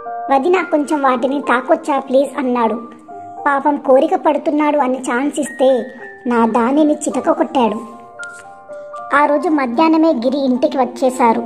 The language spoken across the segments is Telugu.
వదిన కొంచెం వాటిని తాకొచ్చా ప్లీజ్ అన్నాడు. పాపం కోరిక పడుతున్నాడు అని ఛాన్స్ ఇస్తే నా దానిని చితక కొట్టాడు. ఆ రోజు మధ్యాహ్నమే గిరి ఇంటికి వచ్చేశారు.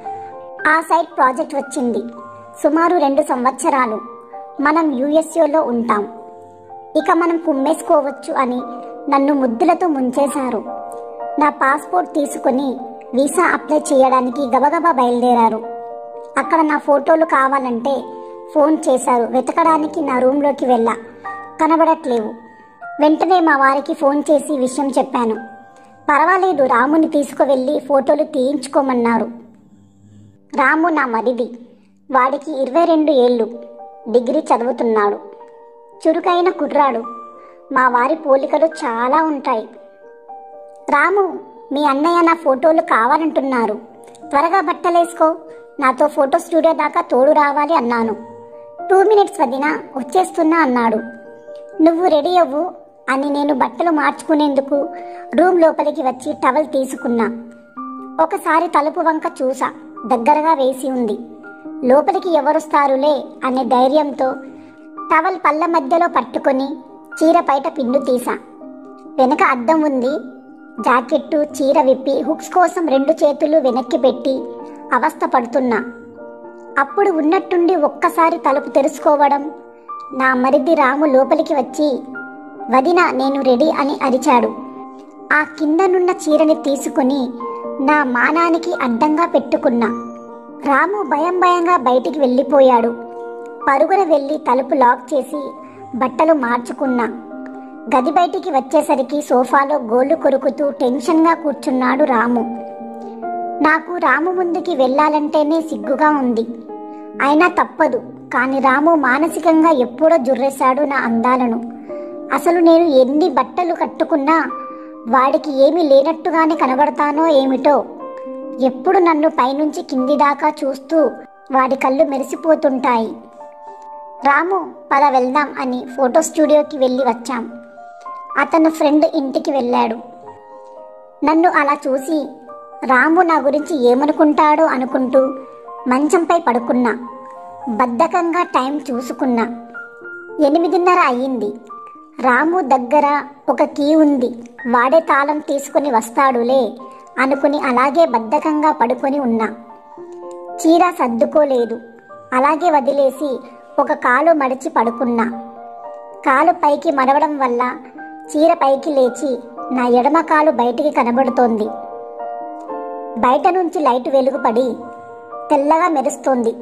ఆ సైట్ ప్రాజెక్ట్ వచ్చింది. సుమారు 2 సంవత్సరాలు మనం యుఎస్ఏలో ఉంటాం, ఇక మనం కుమ్మేసుకోవచ్చు అని నన్ను ముద్దులతో ముంచేశారు. నా పాస్పోర్ట్ తీసుకుని వీసా అప్లై చేయడానికి గబగబా బయలుదేరారు. అక్కడ నా ఫోటోలు కావాలంటే ఫోన్ చేశారు. వెతకడానికి నా రూమ్లోకి వెళ్ళా, కనబడట్లేవు. వెంటనే మా వారికి ఫోన్ చేసి విషయం చెప్పాను. పర్వాలేదు, రాముని తీసుకువెళ్ళి ఫోటోలు తీయించుకోమన్నారు. రాము నా మరిది, వాడికి 22 ఏళ్ళు, డిగ్రీ చదువుతున్నాడు. చురుకైన కుర్రాడు. మా వారి పోలికలు చాలా ఉంటాయి. రాము, మీ అన్నయ్య నా ఫోటోలు కావాలంటున్నారు, త్వరగా బట్టలేసుకో, నాతో ఫోటో స్టూడియో దాకా తోడు రావాలి అన్నాను. 2 మినిట్స్ వదినా, వచ్చేస్తున్నా అన్నాడు. నువ్వు రెడీ అవ్వు అని నేను బట్టలు మార్చుకునేందుకు రూమ్ లోపలికి వచ్చి టవల్ తీసుకున్నా. ఒకసారి తలుపు వంక చూసా, దగ్గరగా వేసి ఉంది. లోపలికి ఎవరొస్తారులే అనే ధైర్యంతో టవల్ పళ్ళ మధ్యలో పట్టుకొని చీర బయట పిన్ను తీసా. వెనక అద్దం ఉంది. జాకెట్టు చీర విప్పి హుక్స్ కోసం 2 చేతులు వెనక్కి పెట్టి అవస్థ పడుతున్నా. అప్పుడు ఉన్నట్టుండి ఒక్కసారి తలుపు తెరుచుకోవడం, నా మరిది రాము లోపలికి వచ్చి వదిన నేను రెడీ అని అరిచాడు. ఆ కిందనున్న చీరని తీసుకుని నా మానానికి అడ్డంగా పెట్టుకున్నా. రాము భయంగా బయటికి వెళ్ళిపోయాడు. పరుగున వెళ్ళి తలుపు లాక్ చేసి బట్టలు మార్చుకున్నా. గది బయటికి వచ్చేసరికి సోఫాలో గోళ్లు కొరుకుతూ టెన్షన్గా కూర్చున్నాడు రాము. నాకు రాము ముందుకి వెళ్ళాలంటేనే సిగ్గుగా ఉంది. అయినా తప్పదు. కానీ రాము మానసికంగా ఎప్పుడో జుర్రేశాడు నా అందాలను. అసలు నేను ఎన్ని బట్టలు కట్టుకున్నా వాడికి ఏమీ లేనట్టుగానే కనబడతానో ఏమిటో. ఎప్పుడు నన్ను పైనుంచి కింది దాకా చూస్తూ వాడి కళ్ళు మెరిసిపోతుంటాయి. రాము, పద వెళ్దాం అని ఫోటో స్టూడియోకి వెళ్ళి వచ్చాం. అతను ఫ్రెండ్ ఇంటికి వెళ్ళాడు. నన్ను అలా చూసి రాము నా గురించి ఏమనుకుంటాడో అనుకుంటూ మంచంపై పడుకున్నా. బద్ధకంగా టైం చూసుకున్నా. 8:30 అయ్యింది. రాము దగ్గర ఒక కీ ఉంది, వాడే తాళం తీసుకుని వస్తాడులే అనుకుని అలాగే బద్ధకంగా పడుకొని ఉన్నా. చీర సర్దుకోలేదు, అలాగే వదిలేసి ఒక కాలు మడిచి పడుకున్నా. కాలు పైకి మడవడం వల్ల చీర పైకి లేచి నా ఎడమ కాలు బయటికి కనబడుతోంది. బయట నుంచి లైట్ వెలుగుపడి తెల్లగా మెరుస్తోంది.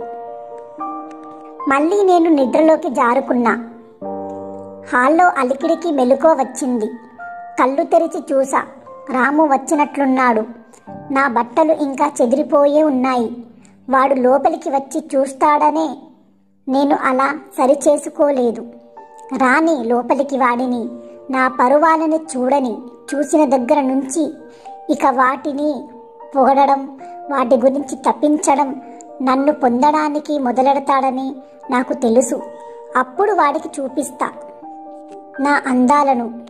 మళ్ళీ నేను నిద్రలోకి జారుకున్నా. హాల్లో అలికిడికి మెలకువ వచ్చింది. కళ్ళు తెరిచి చూసా. రాము వచ్చినట్లున్నాడు. నా బట్టలు ఇంకా చెదిరిపోయే ఉన్నాయి. వాడు లోపలికి వచ్చి చూస్తాడనే నేను అలా సరిచేసుకోలేదు. రాని లోపలికి వాడిని, నా పరువాలని చూడని. చూసిన దగ్గర నుంచి ఇక వాటిని పొగడడం, వాటి గురించి తప్పించడం, నన్ను పొందడానికి మొదలెడతాడని నాకు తెలుసు. అప్పుడు వాడికి చూపిస్తా నా అందాలను.